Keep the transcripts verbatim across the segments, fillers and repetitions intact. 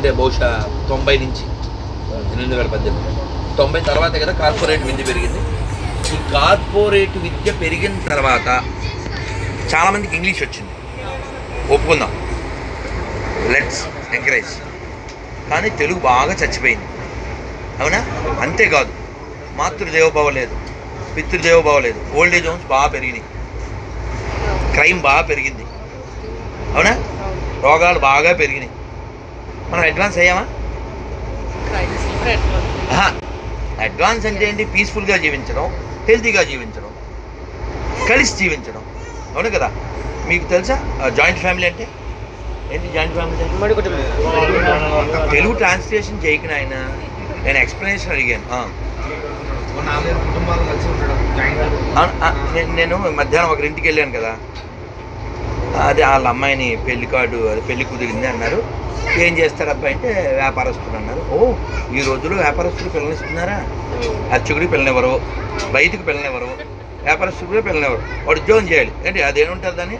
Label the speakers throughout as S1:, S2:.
S1: అంటే బహుశా తొంభై నుంచి రెండు వేల పద్దెనిమిది తొంభై తర్వాత కదా కార్పొరేట్ విద్య పెరిగింది. ఈ కార్పొరేట్ విద్య పెరిగిన తర్వాత చాలామందికి ఇంగ్లీష్ వచ్చింది, ఒప్పుకుందాం, లెట్స్ ఎంకరేజ్. కానీ తెలుగు బాగా చచ్చిపోయింది, అవునా? అంతేకాదు, మాతృదేవోభవ లేదు, పితృదేవోభవ లేదు, ఓల్డ్ ఏజ్ హోమ్స్ బాగా పెరిగినాయి, క్రైమ్ బాగా పెరిగింది, అవునా? రోగాలు బాగా పెరిగినాయి. మనం అడ్వాన్స్ అయ్యామా? అడ్వాన్స్ అంటే ఏంటి? పీస్ఫుల్గా జీవించడం, హెల్తీగా జీవించడం, కలిసి జీవించడం, అవును కదా? మీకు తెలుసా జాయింట్ ఫ్యామిలీ అంటే ఏంటి? జాయింట్ ఫ్యామిలీ తెలుగు ట్రాన్స్లేషన్ చేయకు నాయన, నేను ఎక్స్ప్లెనేషన్ అడిగాను. నేను మధ్యాహ్నం ఒకరింటికి వెళ్ళాను కదా, అదే వాళ్ళ అమ్మాయిని పెళ్లి కార్డు అది పెళ్లి కుదిరింది అన్నారు. ఏం చేస్తారు అబ్బాయి అంటే వ్యాపారస్తులు అన్నారు. ఓ, ఈ రోజుల్లో వ్యాపారస్తులు పిల్లనిస్తున్నారా? అర్చకుడికి పిల్లనివ్వరు, బయటకు పిల్లనివ్వరు, వ్యాపారస్తులు కూడా పిల్లనివ్వరు. వాడు ఉద్యోగం చేయాలి ఏంటి? అదేముంటుంది అని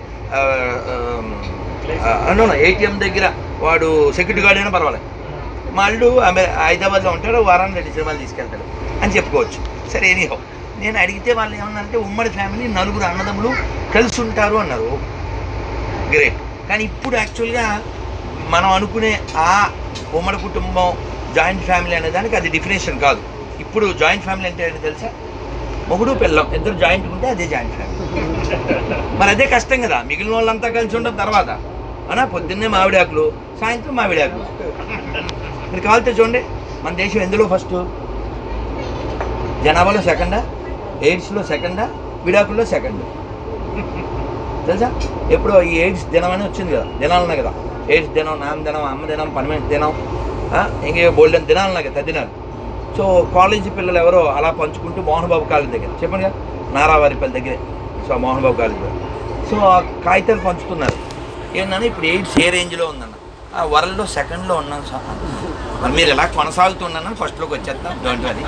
S1: అన్నా ఏటీఎం దగ్గర వాడు సెక్యూరిటీ గార్డ్ అయినా పర్వాలేదు, వాళ్ళు ఆమె హైదరాబాద్లో ఉంటాడు, వారాన్ని రెండు సినిమాలు తీసుకెళ్తాడు అని చెప్పుకోవచ్చు. సరే, ఎనీహో నేను అడిగితే వాళ్ళు ఏమన్నారంటే ఉమ్మడి ఫ్యామిలీ నలుగురు అన్నదమ్ములు కలిసి ఉంటారు అన్నారు. గ్రేట్. కానీ ఇప్పుడు యాక్చువల్గా మనం అనుకునే ఆ ఉమ్మడి కుటుంబం జాయింట్ ఫ్యామిలీ అనే దానికి అది డెఫినేషన్ కాదు. ఇప్పుడు జాయింట్ ఫ్యామిలీ అంటే ఏంటి తెలుసా? మొగుడు పిల్లం ఇద్దరు జాయింట్ ఉంటే అదే జాయింట్ ఫ్యామిలీ. మరి అదే కష్టం కదా, మిగిలిన వాళ్ళంతా కలిసి ఉండడం. తర్వాత అనా పొద్దున్నే మామిడాకులు, సాయంత్రం మామిడాకులు. మీరు కావాలితే చూడండి, మన దేశం ఎందులో ఫస్ట్? జనాభాలో సెకండా, ఎయిడ్స్లో సెకండా, విడాకుల్లో సెకండ్. తెలుసా? ఎప్పుడో ఈ ఎయిడ్స్ దినం అని వచ్చింది కదా, దినాలు ఉన్నాయి కదా, ఎయిడ్స్ దినం, నామ దినం, అమ్మ దినం, పన్నెండు దినం, ఇంకే బోల్డెన్ దినాలు ఉన్నాయి కదా, దినాలు. సో కాలేజీ పిల్లలు ఎవరో అలా పంచుకుంటూ మోహన్ బాబు కాలేజ్ దగ్గర, చెప్పండి కదా, నారావారిపల్లి దగ్గరే. సో మోహన్ బాబు కాలేజ్ దగ్గర సో ఆ కాగితాలు పంచుతున్నారు. ఏంటన్నా ఇప్పుడు ఎయిడ్స్ ఏ రేంజ్లో ఉందన్న, ఆ వరల్డ్లో సెకండ్లో ఉన్నాను సార్. మరి మీరు ఎలా కొనసాగుతున్నాను ఫస్ట్లోకి వచ్చేస్తాం దాంట్లో. అది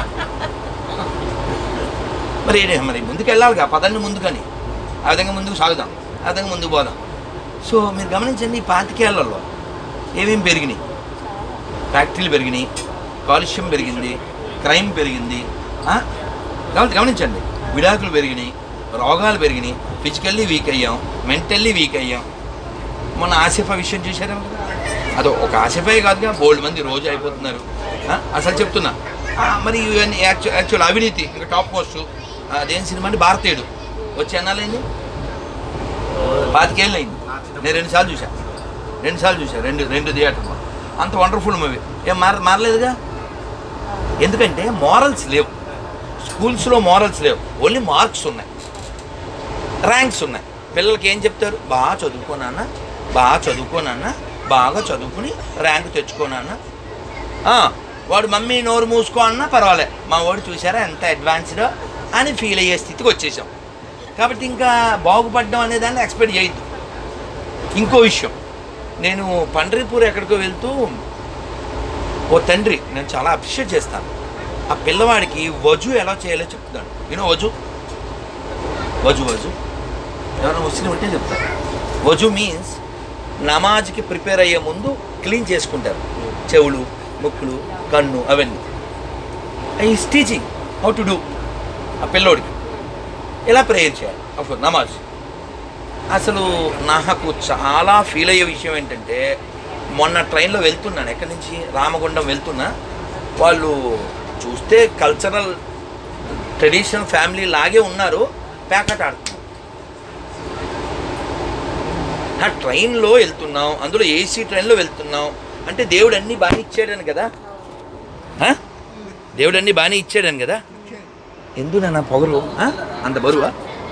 S1: మరి మరి ముందుకు వెళ్ళాలిగా, పదండి ముందుకని, ఆ విధంగా ముందుకు సాగుదాం, ఆ విధంగా ముందుకు పోదాం. సో మీరు గమనించండి, ఈ పాతికేళ్లలో ఏమేమి పెరిగినాయి? ఫ్యాక్టరీలు పెరిగినాయి, కాలుష్యం పెరిగింది, క్రైమ్ పెరిగింది, కాబట్టి గమనించండి, విడాకులు పెరిగినాయి, రోగాలు పెరిగినాయి, ఫిజికల్లీ వీక్ అయ్యాం, మెంటల్లీ వీక్ అయ్యాం. మొన్న ఆసిఫా విషయం చూసారా? అదో ఒక ఆసిఫాయే కాదుగా, బోల్డ్ మంది రోజు అయిపోతున్నారు. అసలు చెప్తున్నా, మరి ఇవన్నీ యాక్చు యాక్చువల్ అవినీతి ఇంకా టాప్ మోస్ట్. అదేం సినిమా అంటే భారతీయుడు వచ్చి అన్నాలేంది, పాతికేళ్ళు అయింది. నేను రెండుసార్లు చూశాను, రెండుసార్లు చూశాను, రెండు రెండు థియేటర్లో. అంత వండర్ఫుల్ మూవీ. ఏం మార మారలేదుగా. ఎందుకంటే మోరల్స్ లేవు, స్కూల్స్లో మోరల్స్ లేవు, ఓన్లీ మార్క్స్ ఉన్నాయి, ర్యాంక్స్ ఉన్నాయి. పిల్లలకి ఏం చెప్తారు? బాగా చదువుకోనాన్న, బాగా చదువుకోనాన్న, బాగా చదువుకుని ర్యాంక్ తెచ్చుకోనాన్న. వాడు మమ్మీ నోరు మూసుకో అన్నా పర్వాలే, మా వాడు చూసారా ఎంత అడ్వాన్స్డో అని ఫీల్ అయ్యే స్థితికి వచ్చేసాం. కాబట్టి ఇంకా బాగుపడడం అనే దాన్ని ఎక్స్పెక్ట్ చేయొద్దు. ఇంకో విషయం, నేను పండ్రీపూర్ ఎక్కడికో వెళ్తూ ఓ తండ్రి, నేను చాలా అప్రిషియేట్ చేస్తాను, ఆ పిల్లవాడికి వజు ఎలా చేయాలో చెప్తున్నాడు. యూనో వజు వజు వజు ఎవరైనా ముస్లిం ఉంటే చెప్తారు. వజు మీన్స్ నమాజ్కి ప్రిపేర్ అయ్యే ముందు క్లీన్ చేసుకుంటారు చెవులు, ముక్కులు, కన్ను, అవన్నీ. Is teaching how to do. ఆ పిల్లోడికి ఎలా ప్రేయర్ చేయాలి, అఫ్కోర్స్ నమాజ్. అసలు నాకు చాలా ఫీల్ అయ్యే విషయం ఏంటంటే, మొన్న ట్రైన్లో వెళ్తున్నాను, ఎక్కడి నుంచి రామగుండం వెళ్తున్నా, వాళ్ళు చూస్తే కల్చరల్ ట్రెడిషనల్ ఫ్యామిలీ లాగే ఉన్నారు, ప్యాకెట్ ఆడుతున్నారు. ఆ ట్రైన్లో వెళ్తున్నాం, అందులో ఏసీ ట్రైన్లో వెళ్తున్నాం అంటే దేవుడు అన్నీ బాగానే ఇచ్చాడని కదా, దేవుడు అన్నీ బాగానే ఇచ్చాడని కదా. ఎందుకు నా పొగరు అంత బరువా?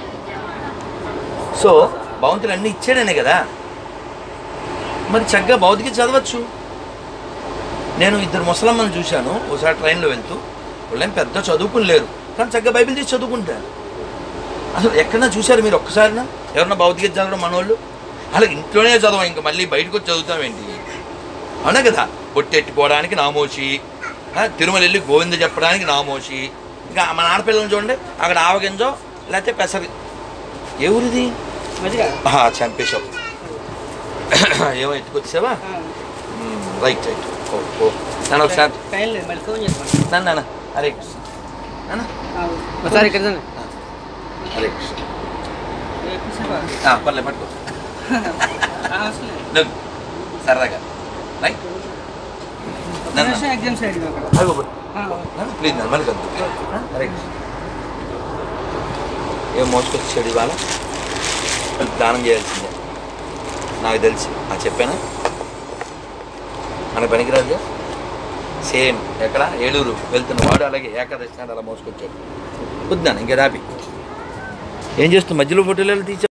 S1: సో భగవంతుడు అన్నీ ఇచ్చాడనే కదా, మరి చక్కగా భౌతిక చదవచ్చు. నేను ఇద్దరు ముసలమ్మని చూశాను ఒకసారి ట్రైన్లో వెళ్తూ, వాళ్ళేం పెద్ద చదువుకుని లేరు, కానీ చక్కగా బైబిల్ తీసి చదువుకుంటారు. అసలు ఎక్కడన్నా చూశారు మీరు ఒక్కసారినా ఎవరన్నా భౌతిక చదవడం మనోళ్ళు? అలా ఇంట్లోనే చదవం, ఇంకా మళ్ళీ బయటకు వచ్చి చదువుతామేంటి? అవునా కదా. బొట్టెట్టుకోవడానికి నామోషి, తిరుమల వెళ్ళి గోవింద చెప్పడానికి నామోషి. ఇంకా మన ఆడపిల్లలను చూడండి, అక్కడ ఆవగింజో లేకపోతే పెసరి. ఏ ఊరిది? చంపేశావు. ఏమో ఎత్తుకొచ్చావా? రైట్ రైట్ ఓ ఓ నాన్న ఒకసారి
S2: టైం లేదు మళ్ళీ ఫోన్ చేసుకోండి
S1: నాన్న నాన్న హరే కృష్ణ నాన్న
S2: ఒకసారి ఇక్కడ రండి.
S1: హరే కృష్ణ
S2: ఏ కూర్చోబా.
S1: ఆ, పర్లే పట్టుకో
S2: ఆ, అవసరం లేదు.
S1: లేదు సరదాగా రైట్ నాన్న
S2: International exams అడిగాం అక్కడ.
S1: అయ్యో
S2: ఆ,
S1: నాన్న ప్లీజ్ నాన్న మళ్ళీ కద్దు హరే కృష్ణ ఏం మోసుకొచ్చాడు ఇవాళ దానం చేయాల్సిందే నాకు తెలిసి ఆ చెప్పానా మన పనికిరాజు సేమ్ ఎక్కడ ఏలూరు వెళ్తున్న వాడు అలాగే ఏకాదశి నాడు అలా మోసుకొచ్చాడు వద్దాను ఇంకా దాపి ఏం చేస్తూ మధ్యలో ఫోటోలు తీసి